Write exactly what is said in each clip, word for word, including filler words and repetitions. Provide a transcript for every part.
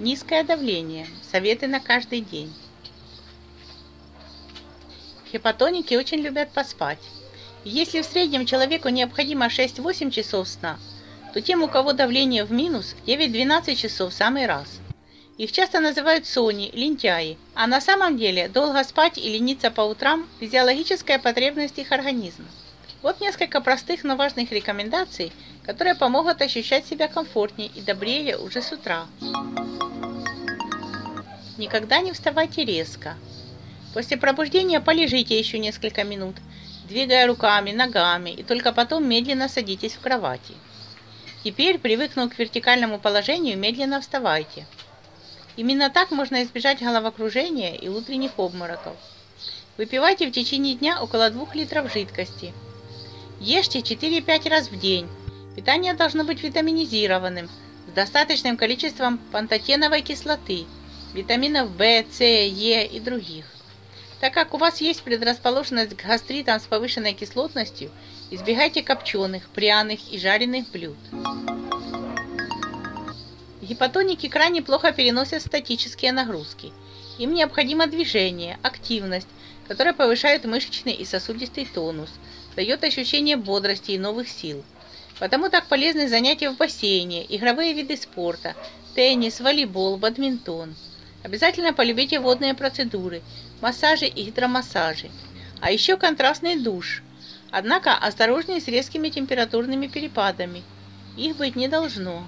Низкое давление. Советы на каждый день. Гипотоники очень любят поспать. Если в среднем человеку необходимо шесть-восемь часов сна, то тем, у кого давление в минус, девять-двенадцать часов в самый раз. Их часто называют сони, лентяи, а на самом деле долго спать и лениться по утрам – физиологическая потребность их организма. Вот несколько простых, но важных рекомендаций, которые помогут ощущать себя комфортнее и добрее уже с утра. Никогда не вставайте резко. После пробуждения полежите еще несколько минут, двигая руками, ногами, и только потом медленно садитесь в кровати. Теперь, привыкнув к вертикальному положению, медленно вставайте. Именно так можно избежать головокружения и утренних обмороков. Выпивайте в течение дня около двух литров жидкости. Ешьте четыре-пять раз в день. Питание должно быть витаминизированным, с достаточным количеством пантотеновой кислоты, витаминов В, С, Е и других. Так как у вас есть предрасположенность к гастритам с повышенной кислотностью, избегайте копченых, пряных и жареных блюд. Гипотоники крайне плохо переносят статические нагрузки. Им необходимо движение, активность, которая повышает мышечный и сосудистый тонус, дает ощущение бодрости и новых сил. Потому так полезны занятия в бассейне, игровые виды спорта, теннис, волейбол, бадминтон. Обязательно полюбите водные процедуры, массажи и гидромассажи. А еще контрастный душ. Однако осторожнее с резкими температурными перепадами. Их быть не должно.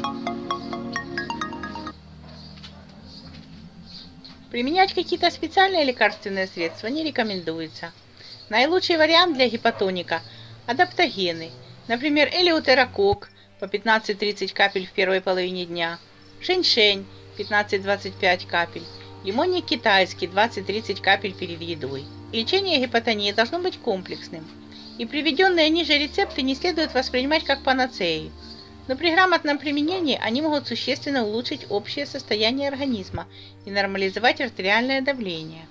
Применять какие-то специальные лекарственные средства не рекомендуется. Наилучший вариант для гипотоника – адаптогены. Например, элеутерокок по пятнадцать-тридцать капель в первой половине дня, шень-шень пятнадцать-двадцать пять капель, лимонник китайский двадцать-тридцать капель перед едой. Лечение гипотонии должно быть комплексным, и приведенные ниже рецепты не следует воспринимать как панацею, но при грамотном применении они могут существенно улучшить общее состояние организма и нормализовать артериальное давление.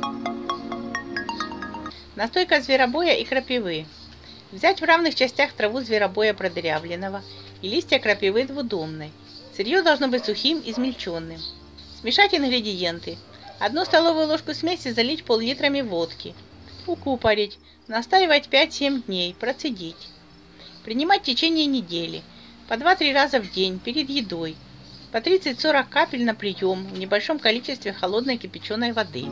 Настойка зверобоя и крапивы. Взять в равных частях траву зверобоя продырявленного и листья крапивы двудомной. Сырье должно быть сухим, измельченным. Смешать ингредиенты. Одну столовую ложку смеси залить пол-литрами водки. Укупорить. Настаивать пять-семь дней. Процедить. Принимать в течение недели. По два-три раза в день, перед едой. По тридцать-сорок капель на прием в небольшом количестве холодной кипяченой воды.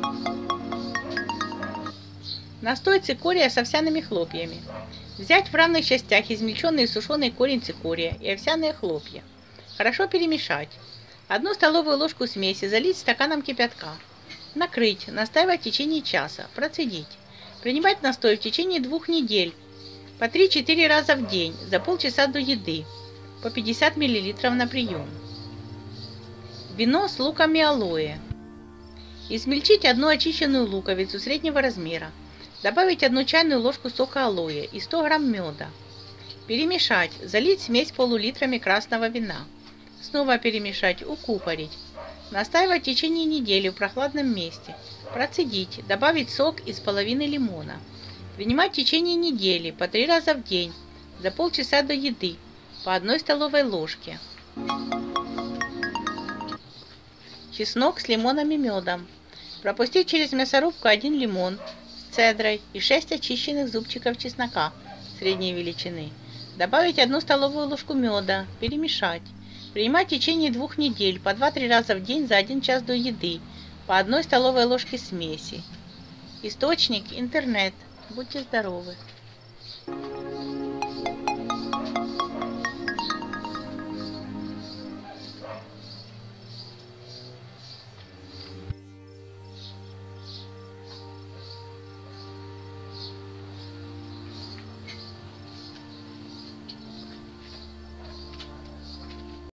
Настой цикория с овсяными хлопьями. Взять в равных частях измельченный и сушеный корень цикория и овсяные хлопья. Хорошо перемешать. Одну столовую ложку смеси залить стаканом кипятка. Накрыть, настаивать в течение часа, процедить. Принимать настой в течение двух недель. По три-четыре раза в день, за полчаса до еды. По пятьдесят миллилитров на прием. Вино с луками алоэ. Измельчить одну очищенную луковицу среднего размера. Добавить одну чайную ложку сока алоэ и сто грамм меда. Перемешать, залить смесь полулитрами красного вина. Снова перемешать, укупорить. Настаивать в течение недели в прохладном месте. Процедить, добавить сок из половины лимона. Принимать в течение недели по три раза в день, за полчаса до еды, по одной столовой ложке. Чеснок с лимоном и медом. Пропустить через мясорубку один лимон с цедрой и шесть очищенных зубчиков чеснока средней величины. Добавить одну столовую ложку меда, перемешать. Принимать в течение двух недель по два-три раза в день за один час до еды, по одной столовой ложке смеси. Источник – интернет. Будьте здоровы!